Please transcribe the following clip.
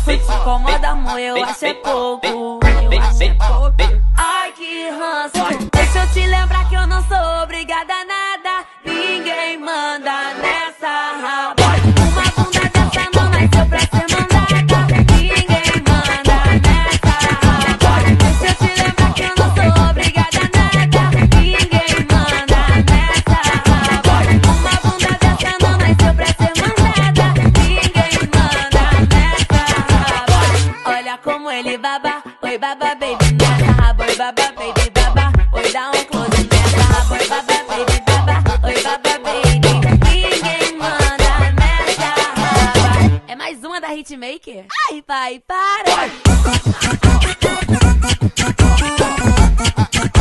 Se te incomoda, amor, eu acho é pouco. Eu acho é pouco. Ai, que ranço. Deixa eu te lembrar que eu não sou obrigada a nada. Ninguém manda nessa raba. Uma bunda dessa não nasceu pra ser mandada. Ninguém manda nessa raba. Deixa eu te lembrar que eu não sou obrigada a nada. Ninguém manda nessa raba. Uma bunda dessa não nasceu pra ser mandada. Ninguém manda nessa raba. Olha como ele baba. Oi, baba, baby, nessa raba. Oi, baba, baby, baba. Oi, dá um close nessa raba. Oi, baba, baby, baba. Oi, baba, baby. Ninguém manda nessa raba. É mais uma da Hitmaker? Ai, pai, para!